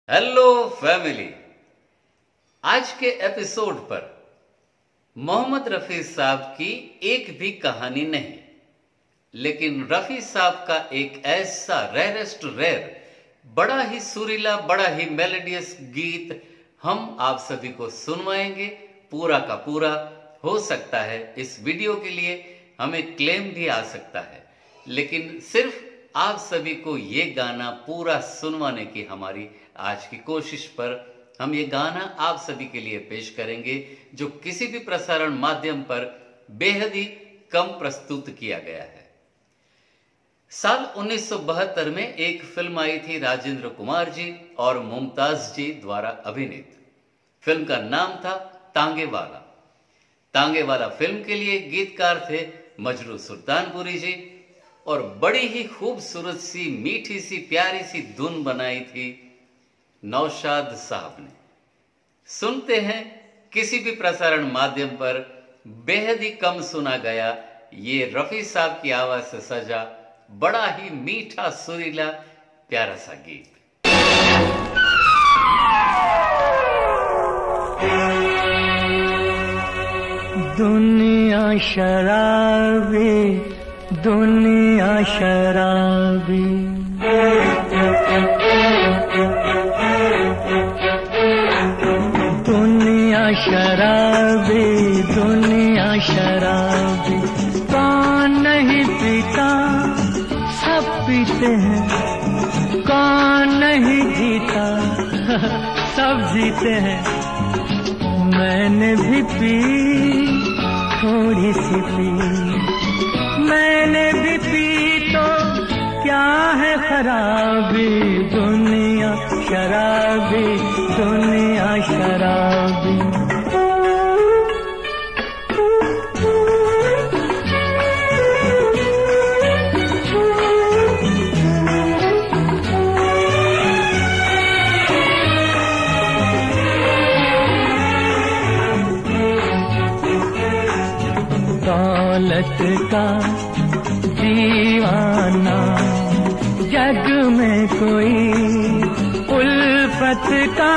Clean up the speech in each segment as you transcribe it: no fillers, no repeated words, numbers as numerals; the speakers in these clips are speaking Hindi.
Hello family. आज के एपिसोड पर मोहम्मद रफी साहब की एक भी कहानी नहीं, लेकिन रफी साहब का एक ऐसा रेयरेस्ट रेयर, बड़ा ही सुरीला, बड़ा ही मेलोडियस गीत हम आप सभी को सुनवाएंगे। पूरा का पूरा हो सकता है इस वीडियो के लिए हमें क्लेम भी आ सकता है, लेकिन सिर्फ आप सभी को ये गाना पूरा सुनवाने की हमारी आज की कोशिश पर हम ये गाना आप सभी के लिए पेश करेंगे, जो किसी भी प्रसारण माध्यम पर बेहद ही कम प्रस्तुत किया गया है। साल 1972 में एक फिल्म आई थी राजेंद्र कुमार जी और मुमताज जी द्वारा अभिनीत। फिल्म का नाम था तांगेवाला। तांगेवाला फिल्म के लिए गीतकार थे मजरू सुल्तानपुरी जी, और बड़ी ही खूबसूरत सी, मीठी सी, प्यारी सी धुन बनाई थी नौशाद साहब ने। सुनते हैं किसी भी प्रसारण माध्यम पर बेहद ही कम सुना गया ये रफी साहब की आवाज से सजा बड़ा ही मीठा, सुरीला, प्यारा सा गीत। दुनिया शराबी, दुनिया शराबी, दुनिया शराबी, दुनिया शराबी। कौन नहीं पीता, सब पीते हैं। कौन नहीं जीता, सब जीते हैं। मैंने भी पी, थोड़ी सी पी, मैंने भी पी, तो क्या है खराबी। दुनिया शराबी, दुनिया शराबी। दौलत का दीवाना जग में कोई, उल्फत का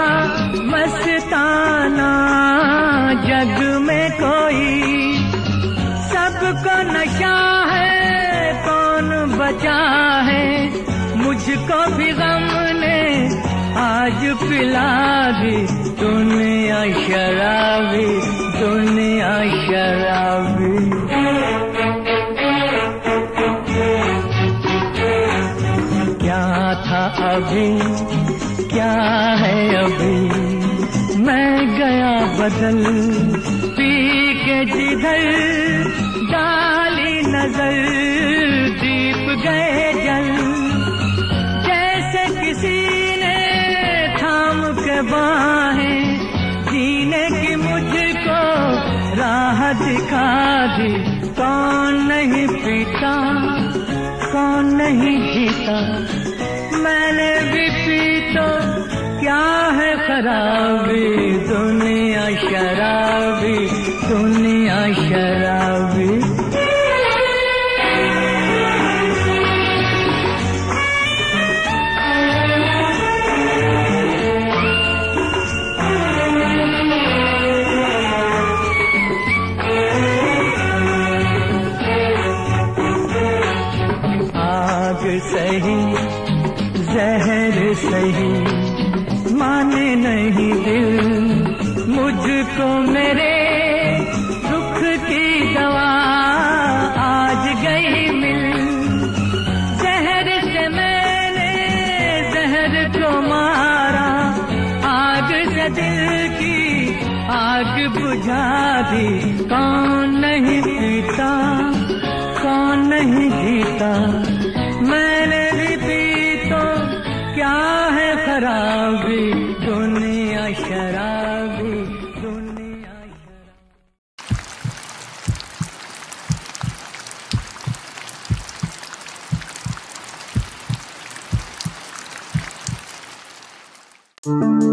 मस्ताना जग में कोई। सबको नशा है, कौन बचा है। मुझको भी गम ने आज पिला दी। दुनिया शराबी, दुनिया शराबी। क्या था अभी, क्या है अभी, मैं गया बदल। पी के जिधर डाली नजर, दीप गए जल। जैसे किसी ने थाम के बाहें, जीने की मुझको राह दिखा दी। कौन नहीं पीता, कौन नहीं जीता। मैंने भी पी, तो क्या है खराबी। दुनिया शराबी, दुनिया शराबी। सही जहर सही, माने नहीं दिल मुझको मेरे दुख की दवा आज गई मिल। जहर से मैंने जहर को मारा, आग से दिल की आग बुझा दी। कौन नहीं पीता, कौन नहीं जीता। मैंने भी पी, तो क्या है खराबी। दुनिया शराबी, दुनिया शराबी।